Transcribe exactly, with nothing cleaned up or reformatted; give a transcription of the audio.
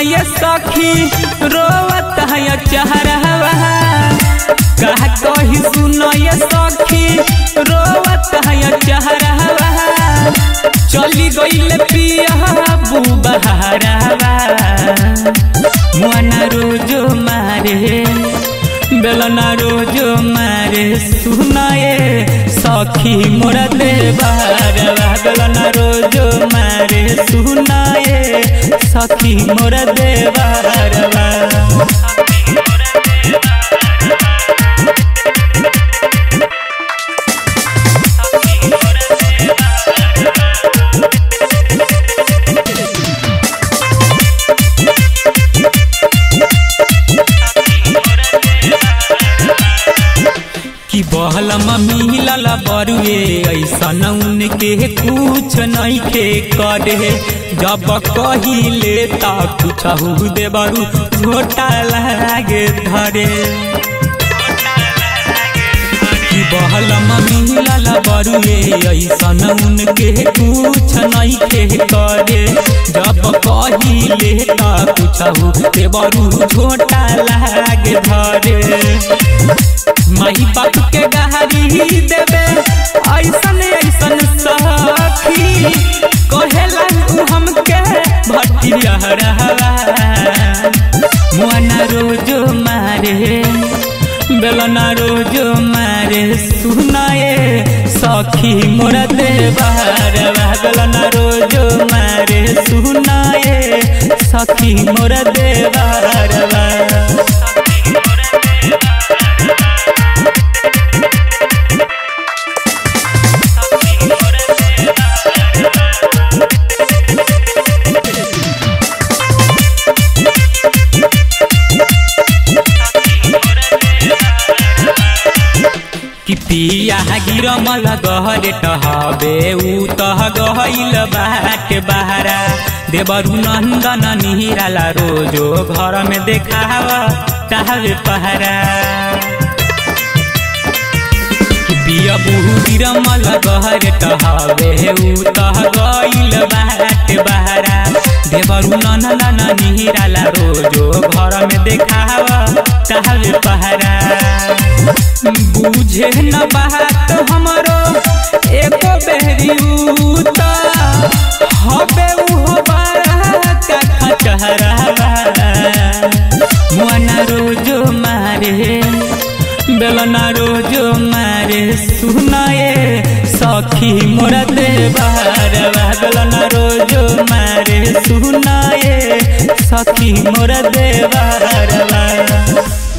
ये सखी रोवत है चेहरवा कह कही सुनो ये सखी रोवत है चेहरवा चली गईल पिया बुबहरवा मुआना रोजो मारे बेलना रोजो मारे सुनाए सखी मोरा देवरवा बेलना रोजो मारे सुनाए सखी मोरा देवरवा कि बहलम मिलल बरुए ऐसा उनके कुछ नहीं के करे जब कहिले ता कुछ दे बरु छोटा लागे धरे कि बहलम मिलल बरुए ऐसा उनके कुछ नहीं के करे जब कहिले ता कुछ दे बरु छोटा लागे धरे माही बाप के गहरी देवे ऐसन ऐसन सखी कहेला तू हमके भटिया रहवा मुआना रोजो मारे बेलना रोजो मारे सुनाए सखी मोरा देवरवा बेलना रोजो मारे सुनाए सखी मोरा देवरवा कि पिया गिरमल गहरे टहबे उ तह गहल बाट बहरा देवरु नंदन निहिराला रोजो घर में देखावा चाहवे पहरा कि पिया बहु गिरमल गहरे टहबे उ तह गहल बाट बहरा देवरु नंदन निहिराला रोजो घर में देखावा चाहवे पहरा बुझे न बात हमरो एको बेहरी उता हबे उहो बारा का खचहरवा मुआना रोजो मारे बेलना रोजो मारे सुनाए सखी मोरा देवरवा बेलना रोजो मारे सुनाए सखी मोरा देवरवा।